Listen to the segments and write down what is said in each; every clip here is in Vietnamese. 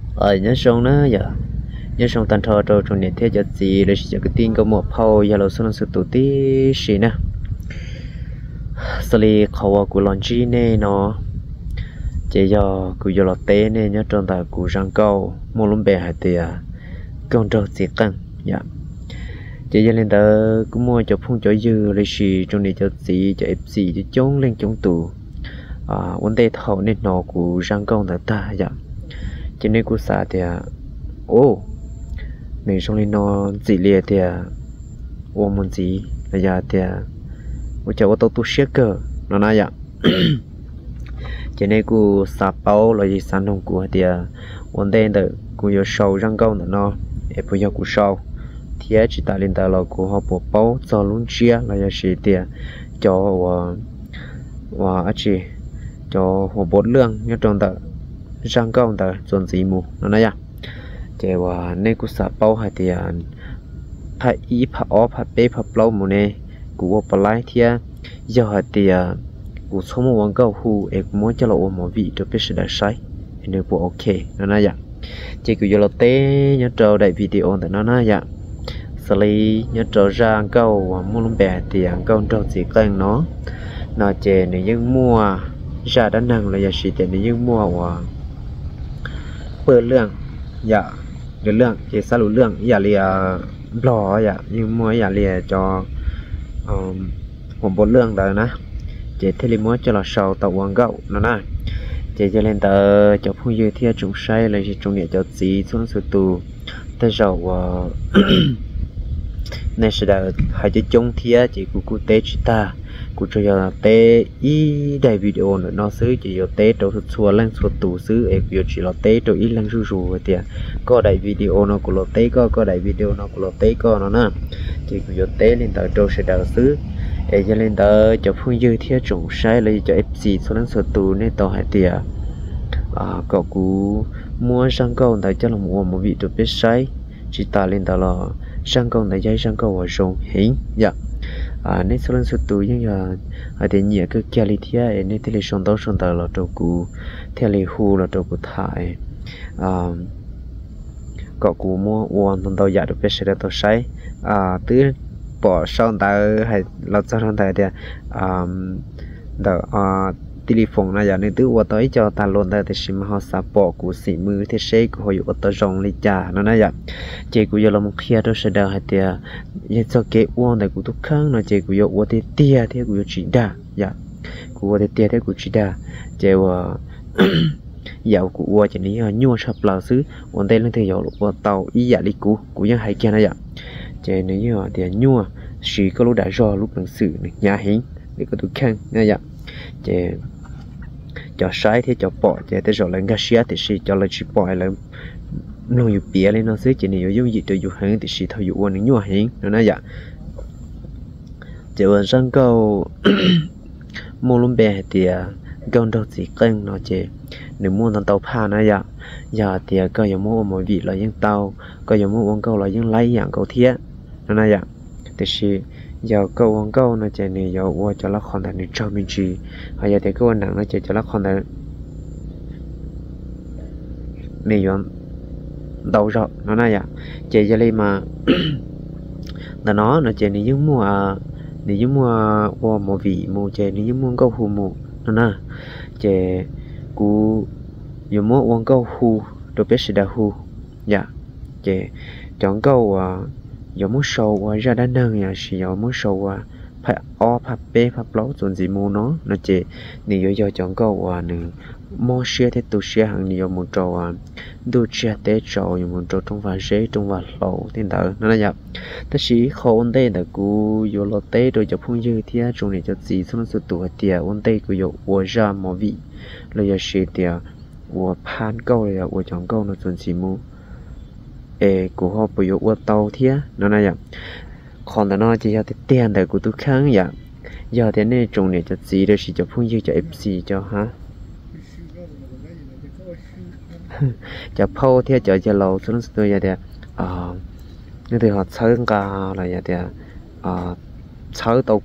nhớ xong đó giờ nhớ xong tan thọ rồi trong này thế cho gì để chỉ cái tin có một phao giờ là số sự tổ tí gì nè xử lý khẩu của lon chi nè nó chỉ giờ của giờ là té nè nhớ trong ta của răng câu mua lúm bè hay tiệt con trâu chỉ căng dạ chỉ giờ lên ta cũng mua cho phong cho dư lấy xì trong này cho gì cho fc cho chống lên chống tù vấn đề thầu nên nó của răng câu ta dạ cho nên của xã thì mình xong lên nó gì liền thì ôm một gì là giờ thì một cháu tàu tu sửa cơ nó nói vậy cho nên của xã bao là gì sản phẩm của thì vấn đề là của yêu sầu răng câu nó em bây giờ của sầu thì chỉ ta lên ta là của họ bộ bao cho luôn chia là gì thì cho và chỉ cho họ bột lương như trong ta răng câu ta chuẩn gì mù nó nói vậy chế và nên cũng sợ bao hay thì phải ý phải ó phải bê phải lâu một nè của bà lái thì giờ thì của số một quảng cáo hu em muốn cho lộ một vị cho biết sự đại sai nên bộ ok nó nói vậy chỉ của giờ là té nhớ trâu đại video tại nó nói vậy xử lý nhớ trâu ra câu và mua lông bè thì câu trâu chỉ cần nó chế nếu như mua ra đã năng là giờ chỉ tiền nếu như mua và bơ lương dạ cái lượng chỉ sao lượng giả lìa lò dạ nhưng mua giả lìa cho một bộ lượng đó nè chỉ thế mua cho là sầu tàu quảng gạo nó nè chỉ cho lên tờ cho phong dư thiên trùng say là chỉ trùng địa cho gì xuống sự tù tới dầu nên sẽ là hai chữ chung thiên chỉ của cụ tế chỉ ta cụ cho giờ tế ý đại video nữa nó xứ chỉ giờ tế đầu thuật xua lên xua tù xứ em giờ chỉ là tế đầu ý lên rù rù vậy tiền có đại video nó của lo tế có đại video nó của lo tế có nó nè chỉ của giờ tế lên tới đầu sẽ đầu xứ em cho lên tới cho phương dư thiết trùng sai lấy cho fc số lên xua tù nên tàu hai tiền cậu cú mua sang câu tại cho là mua một vị được biết sai chỉ ta lên tới là sang câu tại dây sang câu ở rồng hình dạ nên số lần số tuổi nhưng giờ thì nhiều cái kia li thia nên thì son tàu là trâu cú theo li hu là trâu cú thải cậu cú mua uốn tàu giả được biết sẽ là tàu say từ bỏ son tàu hay là son tàu thì telephone này giờ nên từ qua tới cho ta luôn đây thì sim họ sắp bỏ của xị mưa thì sẽ của họ dụ tới rong lấy trả nó nói vậy chỉ của giờ là một khi đó sẽ đào hay thì giờ cho cái uống này của thuốc kháng nó chỉ của giờ uống thì tia thì của chỉ đa dạ của thì tia thì của chỉ đa chỉ dạo của uống chỉ ní nhua sập lào xứ uống đây lên thì dạo uống tàu ý dạ đi của những hai kia này vậy chỉ ní thì nhua chỉ có lúc đã do lúc lần xử nhà hình để có thuốc kháng này vậy chỉ cho sai thì cho bỏ chỉ tới rồi lên gasia thì chỉ cho là chỉ bỏ là nó nhiều bia lên nó xứ chỉ nhiều giống gì từ dù hàng thì chỉ thôi dù uống nhiều hàng nó nói vậy chỉ uống sang câu mua lúm bè thì con đâu chỉ cân nó chỉ nếu mua thằng tàu pha nó vậy giờ thì có giờ mua một vị là những tàu có giờ mua uống câu là những lấy dạng câu thiết nó nói vậy thì chỉ giờ câu nó chỉ này giờ uống cho nó còn thành cho mình chỉ hay giờ thì câu nặng nó chỉ cho nó còn thành này giờ đầu rồi nó này à chỉ cho lên mà là nó chỉ này giống mua qua một vị mua chỉ này giống mua câu hù mua nó nè chỉ cú giờ mua uống câu hù rồi biết sẽ đào hù dạ chỉ chọn câu giờ muốn sầu ra đá nâng nhà chỉ giờ muốn sầu phải phải bê phải lấu chuẩn gì mua nó chỉ nếu giờ chọn câu nè mua xe thì tu xe hàng nhiều một trâu tu xe té trâu nhiều một trâu trong vài giấy trong vài lẩu tiền tử nó là vậy tất sĩ khôn đây là cú vô lô té rồi cho phong dư thì trong này cho gì xong sự tuổi tiệt ôn tây của vô uo ra một vị rồi giờ xe tiệt uo pan câu rồi uo chọn câu nó chuẩn gì mua của họ bây giờ uo tàu thì nó là vậy còn là nó chỉ là tiền đời của tôi kháng vậy giờ thế này trong này cho gì rồi chỉ cho phong dư cho fc cho ha cho phô thì cho lâu xuống tôi vậy thì như thì họ chơi cả là vậy thì chơi tàu cũ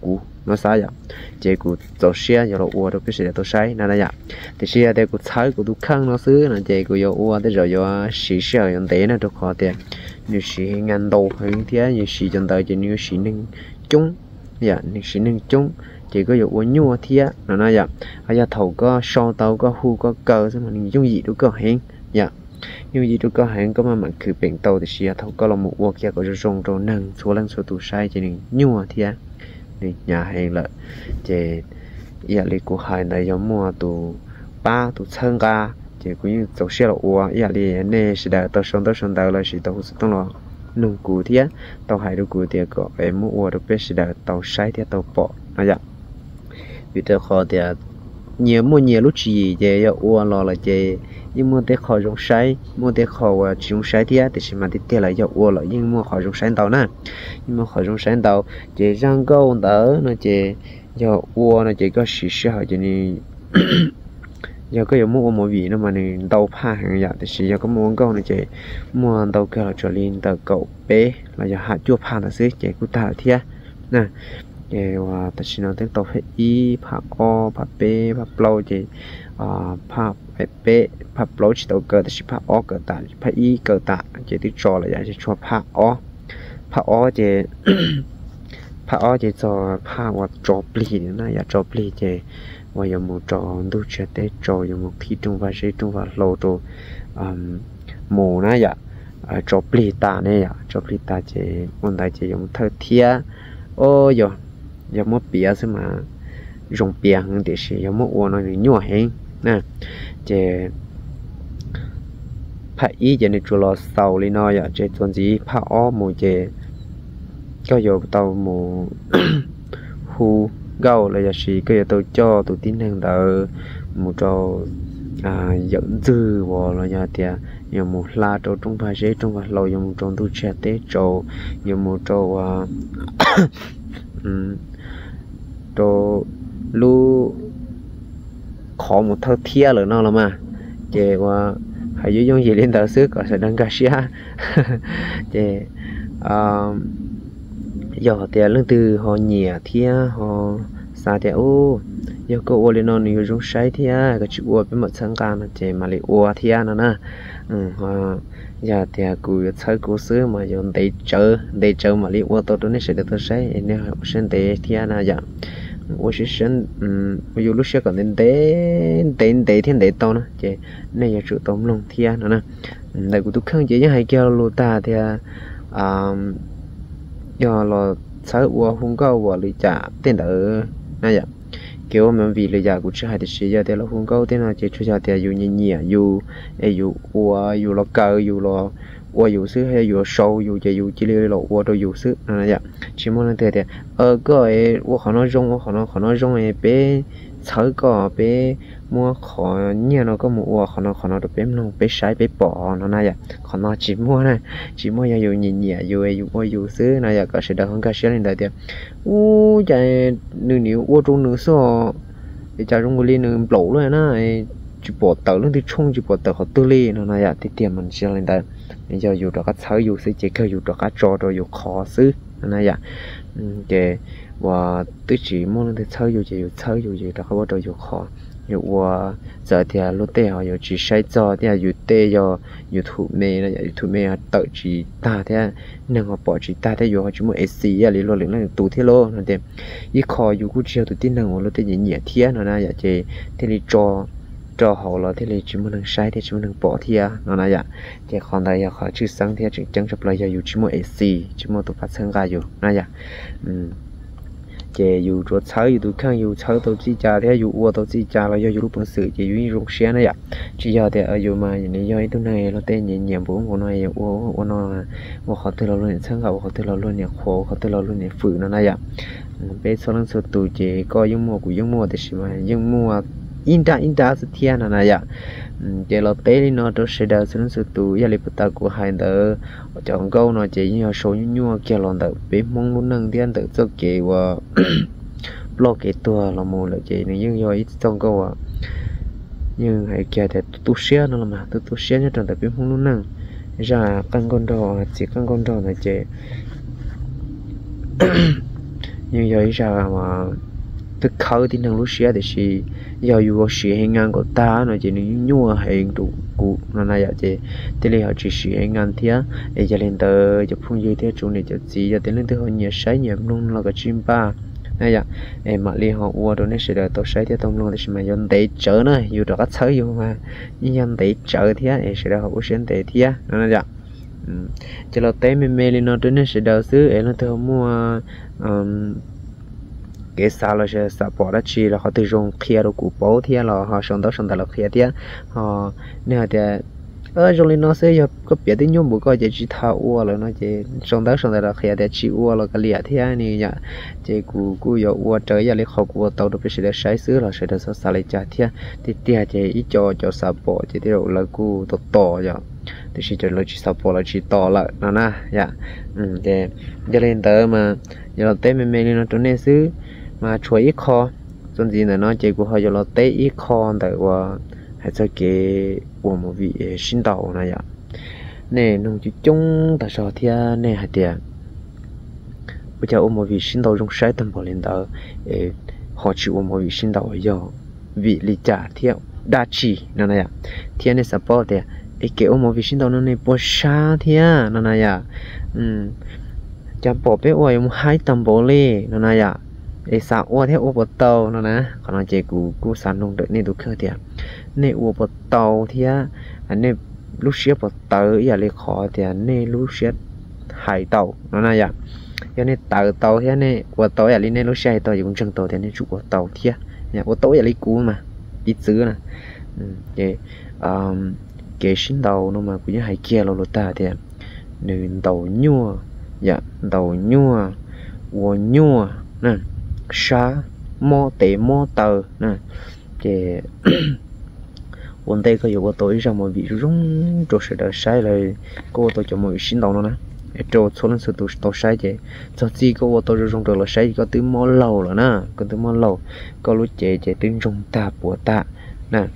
nó sai vậy chế của tổ xe giờ là uo đâu biết sẽ tổ sai nên là vậy thì xe đây của sai của tu khăn nó xứ là chế của giờ uo tới rồi giờ xí xe hiện tế nó được khó tiền như xí ngàn đầu hay thế như xí chân tới chỉ như xí nâng chung dạ như xí nâng chung chỉ có dụ uốn nhua thia nó nói dạ hay là thầu có so tàu có hu có cờ xong mình dùng gì đâu có hẹn dạ nhưng gì đâu có hẹn có mà cứ biển tàu thì xia thầu có là một uo kia có rong rong nâng số lần số tụ sai chỉ nên nhua thia thì nhà hẹn là chỉ dạ lý của hai này giống mua tụ ba tụ chân ga chỉ cũng như tổ xe là uo dạ lý này sẽ đợi tàu xong tàu là sẽ tàu sẽ tông lo nung cù thia tàu hai đôi cù thia có em mua uo được biết sẽ đợi tàu sai thia tàu bỏ nó dạ vì thế khó thì nhiều lúc gì về uo lo là về nhưng mua để khó dùng sai mua để khó dùng sai thì sẽ mà thì là do uo lại nhưng mua khó dùng sai tàu nè nhưng mà khó dùng sai tàu về răng câu đỡ nó về do uo nó chỉ có sự sợ cho nên giờ có mua một vị nó mà nên tàu pha hàng giả thì chỉ có mua câu này chỉ mua tàu kia là trở lên tàu cậu bé là giờ hạt chua pha là xí chỉ cũng thả thiệt nè chế và ta chỉ nói tiếng tàu phải y phá o phá b phá plau chế phá b phá plau chỉ tàu cờ ta chỉ phá o cờ tạ phá y cờ tạ chế tiếng trò là vậy cho phá o chế phá o chế cho phá hoặc trò pli nữa ya trò pli chế và giờ một trò đu chơi tết trò giờ một thi trung và chế trung và lô trò mù nữa ya trò pli ta này ya trò pli ta chế môn đại chế dùng thơ thia ô giờ giờ mua bia xem mà dùng bia hơn thì sẽ giờ mua uống nó nhỏ hơn nè chế phải ý cho nên chủ lo sau li nói vậy chế tuần gì phải ó mùi chế có giờ tàu mù hu gạo là giờ gì cái giờ tàu cho tụi tin hàng đỡ một trò dẫn dư vào là nhà tiền giờ một la trâu trong vài giấy trong vài lầu giờ một trò tu trẻ tết trâu giờ một trò trò lu khó một thơ thia rồi nó là mà chế qua hãy giữ dùng gì lên tờ sức có sẽ đăng cá xia chế giờ tiền lương từ họ nhẹ thia họ xa thia ô giờ có ô lên nó nhiều dùng sai thia cái chữ ô bên mặt sang can chế mà lại ô thia nó nè họ giờ thì cụ chơi cụ xứ mà dùng để chơi mà liệu ô tô đó nó sẽ được tôi sai nên họ sinh để thia là giờ ô sẽ sinh ví dụ lúc sẽ còn đến thiên để to nữa chứ này giờ chịu tóm lòng thia nữa nè đại cụ tôi không chỉ như hai kêu lô ta thì giờ là chơi ô không có ô lì trả tiền đỡ này giờ kiểu mà vì lời giải của chị hai thì sẽ giờ thì là không có thế nào chỉ cho giờ thì dù nhẹ dù dù là cờ dù là dù xứ hay dù sâu dù chỉ là rồi dù xứ này vậy chỉ muốn là thế thì cái họ nói rong ấy bé chơi có bé mua khó nhẹ nó có một họ nói được bé nó bé sai bé bỏ nó này vậy họ nói chỉ mua này chỉ mua dù nhẹ dù xứ này vậy có sẽ đỡ hơn cái xe lên đây thì chạy nếu trong nửa số thì chạy trong cái nửa lỗ rồi nè chỉ bỏ tàu lên thì冲chỉ bỏ tàu họ tư li nó này vậy thì tiền mình xe lên đây bây giờ dù đó các chơi dù xứ chỉ có dù đó các trò rồi dù khó xứ này vậy để và tôi chỉ muốn để chơi dù gì đó không có dù khó dù giờ thì lúc tê họ dù chỉ sai cho thì dù tê do dù thủ mê là thủ mê tự chỉ ta thế nên họ bỏ chỉ ta thế dù họ chỉ muốn SC à lý lo là tụ thế lo nó thế ý khó dù cũng chiều tụi tin rằng họ lúc tê nhẹ thế nó là vậy thì thế thì cho họ là thế thì chỉ muốn sai thì chỉ muốn bỏ thế nó là vậy thì còn đây họ chưa sáng thế chỉ chẳng chấp lại dù chỉ muốn SC chỉ muốn tụ phát sinh ra dù nó vậy chế dù cho chơi dù khang dù chơi tàu chi trả thế dù uo tàu chi trả là do dù lúc bằng sự chế dù rong xe này ạ chỉ giờ thì ở dù mà này do cái này nó tên nhẹ nhàng bố của nó uo nó uo họ từ lâu luôn sáng gạo họ từ lâu luôn nhẹ khổ họ từ lâu luôn nhẹ phử nó này ạ bé số lần số tụ chế có yung mua thì mà yung mua in ra sự thiên là này ạ chế là tế đi nó đó sẽ đào số tụ gia lịch ta của hai đỡ chọn câu nó chỉ như số nhua kia lon đỡ bé mong muốn nâng thiên đỡ cho chế và lo cái tua là một là chế này nhưng do ít trong câu à nhưng hãy kia thì tu sửa nó là mà tu sửa nhất trong tập bé mong muốn nâng ra căn con đò chỉ căn con đò là chế nhưng giờ ra mà tức khâu thì năng lúc xia thì chỉ giờ dù có xia hay ngang của ta nó chỉ nên nhua hay đủ cụ nó này vậy chứ thế là họ chỉ xia hay ngang thế để cho lên tới cho phun dư thế chúng này cho gì cho tới lên tới họ nhiều sấy nhiều luôn là cái chim ba này vậy em mà li họ uo rồi nó sẽ đợi tôi sấy thế tông luôn thì mà dân để chở nữa dù được cách sấy vô mà dân để chở thế em sẽ đợi họ uống để thế nó này vậy cho là té mê lên nó đến nó sẽ đợi xứ em nó thưa mua cái sao là sẽ sao bỏ ra chi là họ tự dùng kia đồ cũ bố thì là họ xong đó là kia thì họ nếu thì trong lên nó sẽ có biết đến nhung bữa coi chỉ thao uo là nó chỉ xong đó là kia thì chỉ uo là cái liệt thì này nhá chỉ cũ giờ uo trời giờ lấy học uo tàu được sẽ được sai xứ là sẽ được sao lại trả thì tia chỉ ít cho sao bỏ chỉ thì là cũ to giờ thì chỉ cho là chỉ sao bỏ là chỉ to lại nó na dạ để cho lên tới mà giờ là tới mê lên nó trở nên xứ mà chuối ít kho, trong gì là nó chỉ của họ cho nó té ít kho tạiว่าhay cho cái của một vị sinh đầu này ạ, nè nông chỉ chung tại sao thì nè hạt tiền, bây giờ một vị sinh đầu trong sai tầm bỏ lên đó, họ chịu một vị sinh đầu giờ vị lý trả theo đa chỉ nó này ạ, thì này support thì cái một vị sinh đầu nó này bỏ xa thì nó này ạ,จะบอกไปว่ายังให้ตำโบเล่นั่นนะอย่าไอ้สาวอ้วนที่อ้วนปตอนั่นนะขณะเจกูสันลงเด็กนี่ดูเครื่องเดียวนี่อ้วนปตอที่อันนี้ลูกเชียปตออย่าเลยขอเดียวนี่ลูกเชียหายเต่านั่นนะอย่าอย่างนี้เต่าที่นี่อ้วนเต่าอย่าเลยนี่ลูกเชียหายเต่าอยู่บนจังเต่าที่นี่จุกอ้วนเต่าที่เนี่ยอ้วนเต่าอย่าเลยกูมาอีซื้อนะเจเกชินเต่านั่นมากูยังหายเกียร์เราลูกตาเดียวหนึ่งเต่าญัวdạ đầu nhua uo nhua nè sa mò tệ mò tờ nè thì vấn đề có nhiều tôi ra một vị rung rồi sẽ đợi sai lại cô tôi cho mọi xin đầu nó nè rồi số lần sự tôi sai chứ cho gì cô tôi rung rồi là sai có từ mò lầu rồi nè có từ mò lầu có lúc chế từ rung ta của ta nè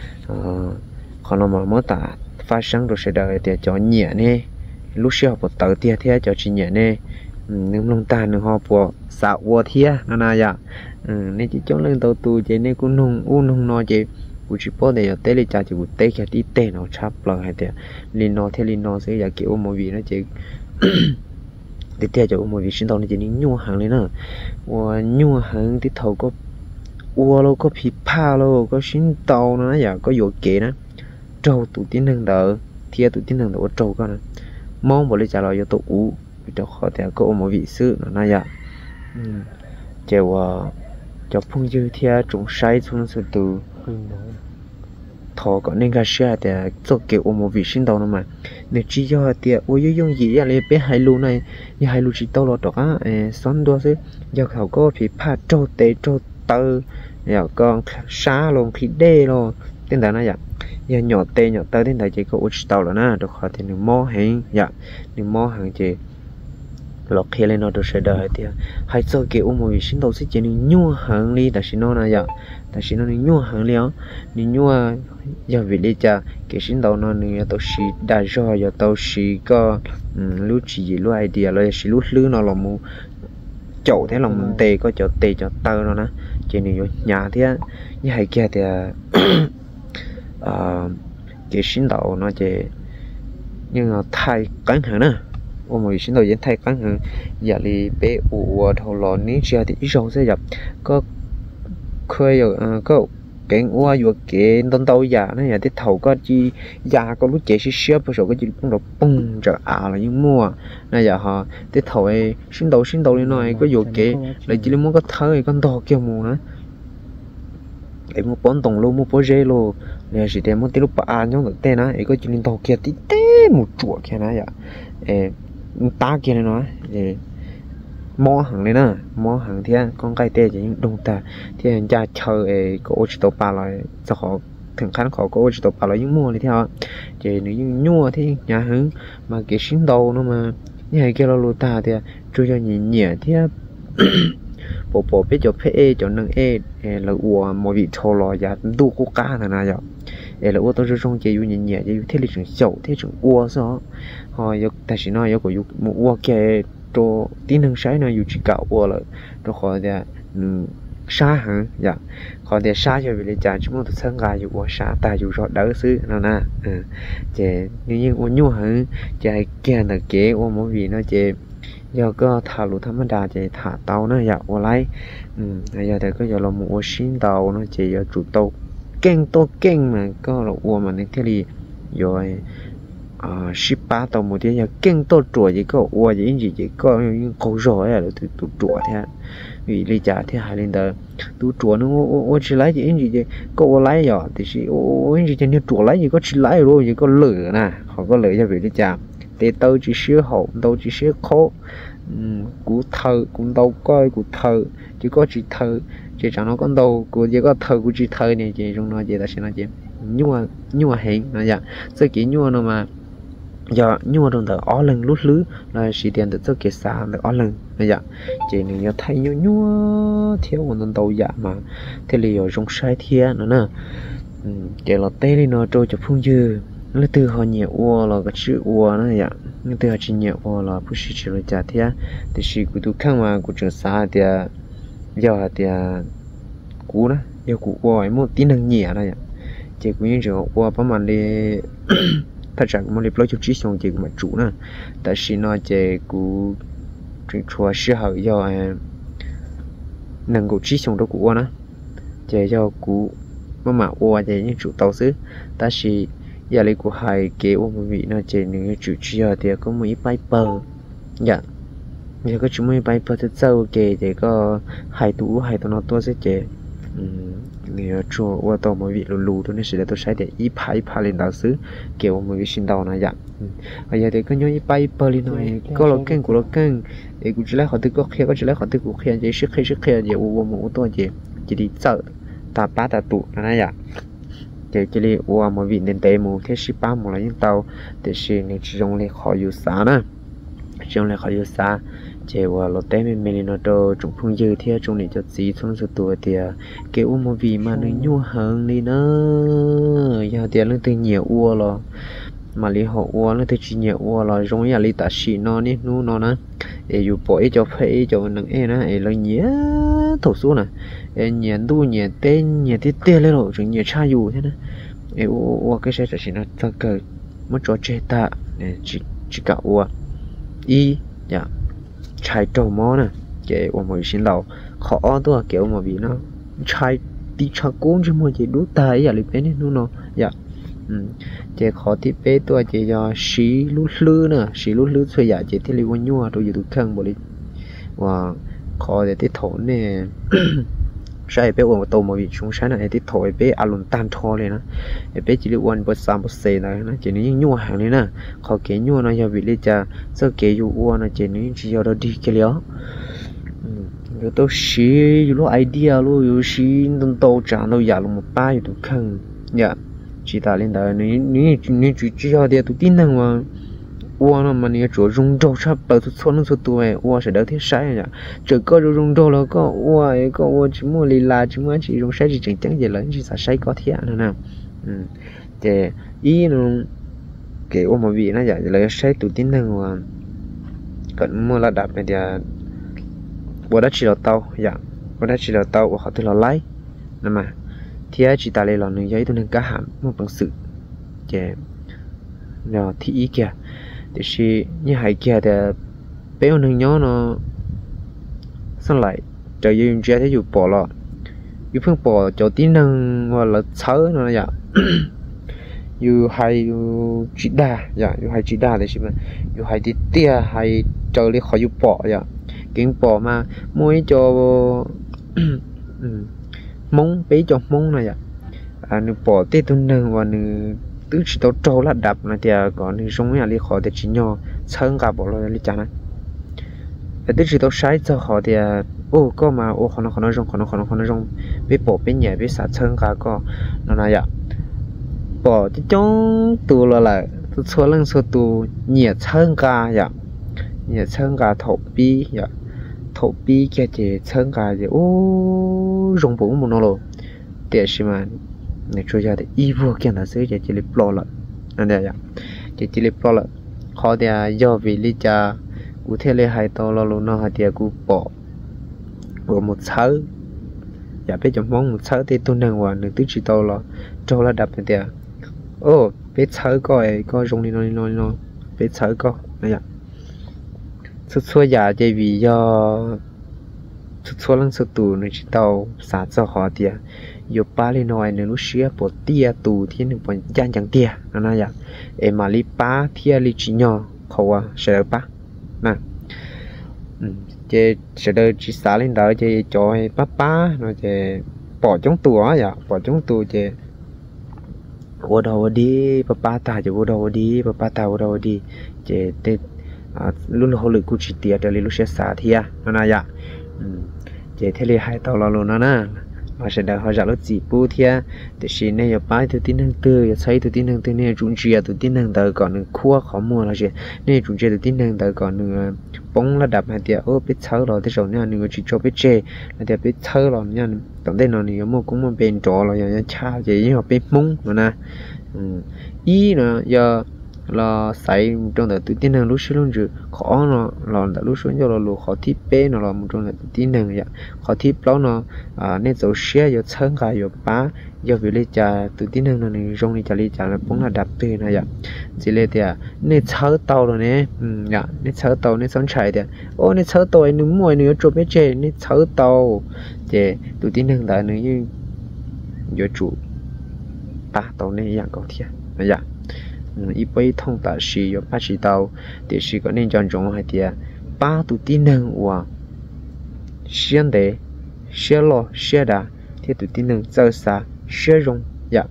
còn nó mà mò ta phát sáng rồi sẽ đợi thì cho nhẹ nè lúc xưa họ tự tia thế cho chị nhẹ nè nếu lông ta nữa họ bỏ xạo qua thế nó là vậy nên chỉ cho lên tàu tu chị nên cũng nông nói chị buổi chiều bỏ để tết đi cha chị buổi tết kia tí tết nó chắp lời hay thế linh nó sẽ giả kiểu một vị nó chị để theo cho một vị sinh tàu này chị nên nhua hàng lên nữa nhua hàng thì thầu có lo có phi pa lo có sinh tàu nó giả có dụ kệ nó trâu tụi tiếng năng đỡ thia tụi tiếng năng đỡ trâu con mong bỏ lấy trả lời cho tụ vì đó khó thể có một vị sư nó này ạ chèo cho phun dư theo chúng sai xuống sự từ thọ có nên cái xe để cho kiểu một vị sinh đầu nó mà nếu chỉ do thì ôi dùng gì là bé hai lú này như hai lú chỉ tao lo đó xoắn đua chứ doเขาก็ผิดพลาดโจเตโจเตอแล้วก็ช้าลงผิดเด้ลงtên là này ạ giờ nhỏ tê nhỏ tới đến đây chỉ có út tàu là na được khỏi thì nếu mò hàng dạ nếu mò hàng chỉ lọt kia lên nó được sẽ đợi thì hay cho kiểu một vị sinh đầu sẽ chỉ nên nhua hàng đi tại sao nó này dạ tại sao nó nên nhua hàng liao nên nhua giờ vì đi cha cái sinh đầu nó nên tao xí đa do giờ tao xí có lúc chỉ lúc idea rồi xí lúc lư nó là mu chậu thế lòng mình tê có chậu tê chậu tơ nó nè chỉ nên vô nhà thế như hay kia thì cái sinh đầu nó chỉ nhưng mà thay cắn hơn nè ôm một sinh đầu vẫn thay cắn hơn giờ thì bé ủ thầu lò ní chưa thì ít rồi sẽ gặp có khơi có cái ua vừa cái tôn tàu già nó nhà thì thầu có chi già có lúc trẻ xí xíu bây giờ có chỉ cũng được bung trở là những mua này giờ họ thì thầu ấy sinh đầu lên nói có vừa cái lại chỉ muốn có thơi con to kêu mù nữa em muốn bón tổng luôn muốn bón dê luôn nè chỉ để muốn tí lúc bà nhau được tên á ấy có chỉ nên to kia tí té một chuột kia này vậy ta kia này nói mò hàng này nè mò hàng thì con cái tê chỉ những đông ta thì anh cha chơi có ô tô bà lại cho họ thường khán họ có ô tô bà lại những mua này theo chỉ nếu như nhua thì nhà hứng mà cái sinh đầu nó mà như này kia là lô ta thì chú cho nhẹ nhẹ thì bộ biết cho phê cho nâng là ua một vị thô lò giá đu cô cá thằng nào vậy là ua tôi trong chơi nhẹ nhẹ chơi thế lịch trường sầu thế trường ua sao họ tại chỉ nói có một ua kia trò tí năng sai nó dù chỉ cạo qua là nó khỏi thì xa hả dạ khỏi thì xa cho vì lý trả chúng tôi sân gà dù qua xa ta dù rõ đỡ xứ nó nè chè như nhiên ô nhu hả chè kia là kế ô mỗi vì nó chè giờ có thả lũ thăm đà chè thả tàu nó dạ ô lấy giờ thì có giờ là một ô xin tàu nó chè giờ chủ tàu kênh mà có là ô mà nên thế thì rồi ship ba tàu một tiếng giờ kênh to chùa chỉ có ô gì chỉ có những câu rồi là từ chùa thế vì lý trả thế hai lên đó tu chùa nó ô chỉ lấy gì gì có ô lấy rồi thì chỉ ô gì cho nên chùa lấy gì có chỉ lấy rồi gì có lửa nè họ có lửa cho vì lý trả để tao chỉ sửa hậu tao chỉ sửa khó của thơ cũng đâu coi của thơ chỉ có chỉ thơ chỉ chẳng nó con đâu của chỉ có thơ của chỉ thơ này chỉ trong nó chỉ là xem nó chỉ nhưng mà hiện là dạ sự kiện nhưng mà mà giờ nhưng mà đồng thời ó lần lút lứ là chỉ tiền được rất kiệt xa được ó lần bây giờ chỉ nên nhớ thấy nhua thiếu một lần đầu dạ mà thế là ở trong sai thiên nữa nè chỉ là tê đi nó trôi cho phun dư nó từ họ nhiều ua là cái chữ ua nó dạ nó từ họ chỉ nhiều ua là不是只là trả thiên thì chỉ của tôi khang mà của trường xa thì giờ thì cũ đó giờ cũ ua một tí năng nhẹ này chỉ của những trường ua bao mà đi thật ra cũng lấy chút trí xong chỉ mà chủ nè tại vì nó chỉ của chuyện chùa sư hậu do nâng cổ trí xong đó của nó chỉ do của mà ô chỉ những chủ tàu xứ tại vì giờ lấy của hai cái ô một vị nó chỉ những chủ chia thì có mấy bài bờ dạ giờ có chúng mấy bài bờ thì sau kể thì có hai tụ nó to sẽ chỉ người chùa qua tàu một vị lù thôi nên sẽ tôi sai để ít phá lên đạo xứ kiểu một cái sinh đầu này dạ bây giờ thì có nhớ ít phá lên này có lo kênh của lo kênh để cũng chỉ lấy họ từ có khi có chỉ lấy họ từ của khi chỉ sức khi giờ u một tôi chỉ đi chợ ta bát ta tụ này dạ chỉ đi u một vị nên tệ một thế ship ba một là những tàu để xin nên chỉ dùng để họ yêu xa nè dùng để họ yêu xa chếว่าเราแต่ไม่เนาะตัวจงพุ่งยืดเที่ยจงนี่จะสีทนสุดตัวเตียเกี่ยวมาวีมาในยั่วเฮิงนี่เนอะยาเตียเรื่องตัวเหนียวอ้วหรอมาลีหัวอ้วเรื่องตัวจีเหนียวอ้วหรอจงอย่าลีตัดสีนอนนี่นู้นนะเออยู่ปล่อยจะเพย์จะนังเอนะเอเลยเหนียวถูกสู้นะเอเหนียวดูเหนียวเต้นเหนียวที่เต้เลยหรอจงเหนียวชาอยู่ใช่ไหมเออ้วก็ใช่แต่สินะถ้าเกิดมันจะเจตาเอจีกะอ้วอีอย่าใช้โจมอนะเจ้าว่ามือสินเราขอตัวเกี่ยวมาบีเนาะใช้ตีชักกุ้งจะมัวเจ้าดูตายอย่าลืมไปนี่นู่นเนาะอย่าเจ้าขอที่เป้ตัวเจ้าอย่าสีลุ่ลื่นนะสีลุ่ลื่นส่วนใหญ่เจ้าที่เรียกว่ายั่วตัวอยู่ทุกครั้งบริว่าขอเจ้าที่ถอนเนี่ยใช่เป้อ้วนตัวมาบีช่วงใช้น่ะไอ้ที่ถอยเป้อารมณ์ตันทอเลยนะไอ้เป้จิริวันบทสามบทสี่นะเจ้านี่ยิ่งยั่วหางเลยนะขอเกี่ยยั่วนะอย่าวิริจะเจ้าเกี่ยอยู่อ้วนนะเจ้านี่จะยอดดีกันแล้ว有都是有了 idea 咯，有时能到长到亚了么巴有都看呀，其他领导你只要的都顶能嘛，我那么你做荣照差不多错能错多哎，我是聊天啥呀？这个就荣照了个我一个我只么里啦，只么只荣啥只正经的了，你啥啥搞天了呢？这一种给我们比那家来啥都顶能嘛，跟么ระดับเนี่ย 我đã chỉ là tàu, dạ,我đã chỉ là tàu, họ tự là lái, nè mà, thì chỉ ta lấy là người giấy tôi nên cá hàm một bằng sự, chè, rồi thì ý kia, thì khi như hai kia thì béo nương nhó nó, xong lại, trời dương chơi thấy dù bỏ lọ, dù phương bỏ chỗ tí nương hoặc là xớ nó dạ, dù hai chỉ đa, dạ, dù hai chỉ đa thì xem, dù hai tí tia hai trời đi khỏi dù bỏ dạ. Kiện bỏ mà mỗi cho mông bé cho mông này ạ nữ bỏ tê tuần nâng và nữ tứ chỉ tao trâu là đập này thì còn nữ sống nhà đi khỏi thì chỉ nhỏ sơn cả bỏ rồi đi chả này tứ chỉ tao sai cho họ thì ô có mà ô khó nó rong bé bỏ bé nhẹ bé sạt sơn cả có nó này ạ bỏ chứ chống tù là tụ xóa lưng xóa tù nhẹ sơn cả ạ nhẹ sơn cả thổ bi ạ thổ bi kia chỉ sơn cả thì ô rong bụng một nó rồi để xem mà này cho ra thì y vô kia là sẽ chỉ lấy plo lại anh đây ạ chỉ lấy plo lại khó thì do vì lý cha cụ thể là hai tàu lo luôn nó hai tia cụ bỏ một sáu dạ biết chấm mong một sáu thì tôi năng hoàn được tứ chỉ tàu là trâu là đập này tia ô biết sáu coi rong đi nó biết sáu coi này ạ xuất xua giả chơi vì do xuất xua lăng xuất tù nó chỉ tàu xả cho họ tia yo pa li nói nên lúc xưa bỏ tia tù thiên được bọn gian chẳng tia nó nói vậy em mà li pa thia li chỉ nhỏ khâu à sẽ pa nè chế sẽ đợi chỉ xả lên đó chế cho pa nó chế bỏ trong tù á vậy bỏ trong tù chế vô đầu đi pa ta chế vô đầu đi pa ta vô đầu đi chế tết luôn hồ lực của chỉ tia để lúc xưa xả thia nó nói vậy chế thế li hai tàu lo luôn nó nè họ sẽ đợi họ giả lúc gì bù thia để xin này bài từ tin năng từ xây từ tin năng từ này trung chia từ tin năng từ còn khua khó mua là gì này trung chia từ tin năng từ còn bóng là đập hay tiệt ô biết thở rồi thế rồi nha người chỉ cho biết chơi là tiệt biết thở rồi nha tổng tên nào nhiều mua cũng mua bên trọ rồi giờ cha gì họ biết múng mà nè ý nữa giờ là xây trong đó tự tin năng lúc xưa luôn chứ khó nó là lúc xưa giờ là lúc khó thi bé nó là một trong là tự tin năng vậy khó thi đó nó nên dấu xe giờ chân cả giờ bá giờ vì lấy trà tự tin năng này trong này trà lấy trà là cũng là đạp từ này vậy chỉ lấy thì nên chở tàu rồi nè dạ nên chở tàu nên sống chạy thì ô nên chở tàu nên mua nữa chụp bé chơi nên chở tàu thì tự tin năng tại nữa như giờ chủ ba tàu này dạng cầu thiệt này dạ ít bây thông tạ sĩ ba chỉ tàu để sĩ có nên chọn chúng hay tiệt ba tụ tin năng và xuyên đề xuyên lo xuyên đà thì tụ tin năng giờ sa xuyên rong dạ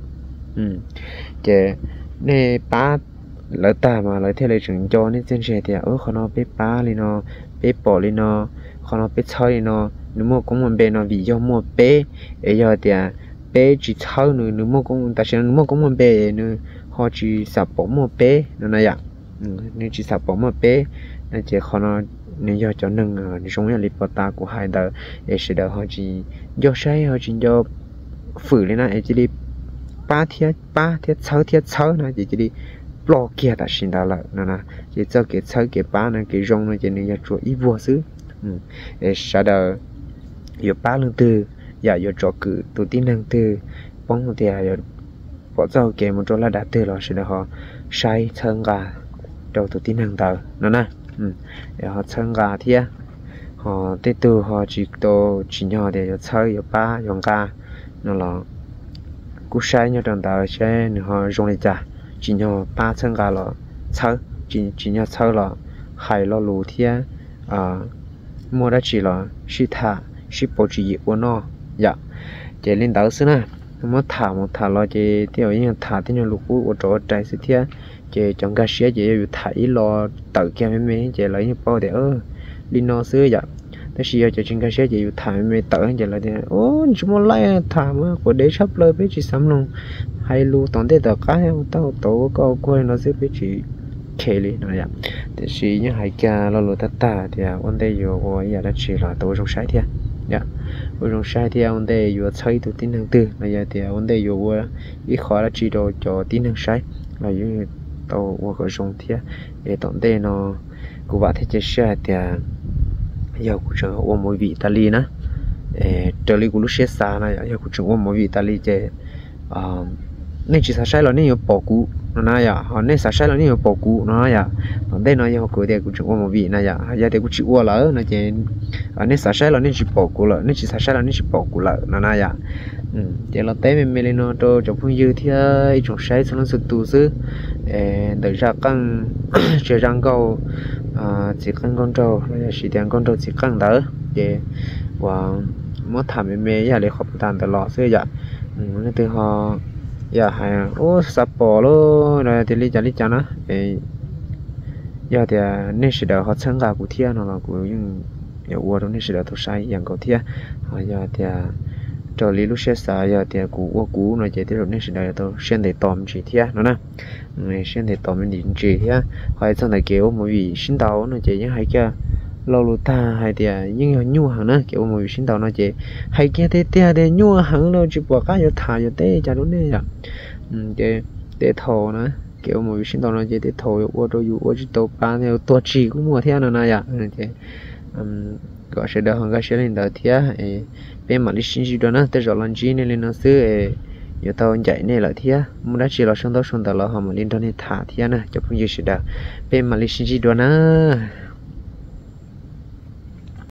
cái này ba lỡ ta mà lỡ theo lời chứng cho nên trên xe thì khó nó biết ba lên nó biết bỏ lên nó khó nó biết chơi nó nếu mà cũng muốn bé nó vì do mua bé ấy giờ thì bé chỉ chơi nữa nếu mà cũng ta sẽ nếu mà cũng muốn bé nữa họ chỉ sắp bỏ một bé nó này ạ nên chỉ sắp bỏ một bé nên chỉ họ nó nên do cho nâng trong nhà lịch ta của hai đời để sẽ đỡ họ chỉ do sai họ chỉ do phử lên này chỉ đi ba thiết sáu này chỉ đi lo kia ta xin đó là nó chỉ cho cái sáu cái ba này cái rong này chỉ nên do chuột ít vô xứ để sẽ đỡ giờ ba lần từ giờ cho cử tụi tin năng từ bóng một tia giờ bỏ dầu kèm một chỗ là đã từ rồi sẽ được họ say chân gà đầu tụi tin năng tờ nó nè để họ chân gà thì họ tiếp từ họ chỉ đồ chỉ nhỏ để cho chơi giờ ba dòng gà nó là cú say nhau trong tờ sẽ họ dùng để trả chỉ nhỏ ba chân gà là chơi chỉ nhỏ chơi là hay là lù thì mua đã chỉ là ship thả ship bộ chỉ của nó dạ để lên tàu xưa nè một thả lo chỉ theo những thả thì nó lục của chỗ trái sự thiệt chỉ trong cái xe chỉ thả lo tự kia mấy chỉ lấy những bao để lên nó xưa vậy thế thì giờ trên cái xe chỉ thả mấy tự chỉ là thế ô chúng nó lại thả mà của để sắp lời với chị sắm luôn hay lu toàn thế tờ cái tao tổ có quên nó sẽ với chị kể đi nó vậy thế thì những hai kia lo lo ta thì vấn đề giờ của giờ đã chỉ là tổ trong sai thiệt dạ ở trong sai thì vấn đề vừa xây từ tính năng từ là giờ thì vấn đề vừa ít khó là chỉ đồ cho tính năng sai là như tàu qua cái trong thì để tổng thể nó của bạn thì sẽ thì giờ cũng chẳng có một vị Italy nữa trở lại của lúc xe xa này giờ cũng chẳng có một vị Italy chứ nên chỉ sai là nên有保固nó nói ya họ nên sai là nên有保固nó nói ya tổng thể nó giờ của thì cũng chẳng có một vị này ya giờ thì cũng chỉ qua lỡ nó chỉ nên sai là nên chỉ bảo cố lại nên chỉ sai là nên chỉ bảo cố lại nó này à chỉ là té mình lên nó cho trong phương dư thì trong sai xong nó sụt tù sư để ra căng chơi răng câu chỉ căng con trâu là chỉ tiền con trâu chỉ căng đỡ để và mất thảm mình giờ để học tàn từ lọ xưa vậy nên từ họ giờ hay ô sập bỏ luôn rồi thì lý chả nó giờ thì nên sẽ đợi họ sang cả của thiên nó là của những nhiều đó nên sẽ đợi thôi sai dạng cầu thiên giờ thì trở lý lúc xe xả giờ thì cũ nó chỉ thế rồi nên sẽ đợi tôi xuyên để tóm chỉ thiên nó nè này xuyên để tóm mình chỉ thiên hay trong này kiểu một vị sinh tàu nó chỉ những hay kia lâu ta hay thì nhưng nhu hàng nữa kiểu một vị sinh tàu nó chỉ hay kia thế để nhu hàng lâu chỉ bỏ cá giờ thả giờ té chả đúng đấy vậy để thò nữa kiểu một sinh tồn nó chỉ để thổi ô tô dụ ô chỉ tàu ba theo tua chỉ cũng mua theo này à thì gọi sẽ đỡ hơn cái sẽ lên đỡ theo bên mà đi sinh gì đó nó tới rồi lần chi nên lên nó xứ giờ tao chạy này lại theo muốn đã chỉ là xong tao là họ mà lên đó này thả theo nè cho không gì sẽ đỡ bên mà đi sinh gì đó nó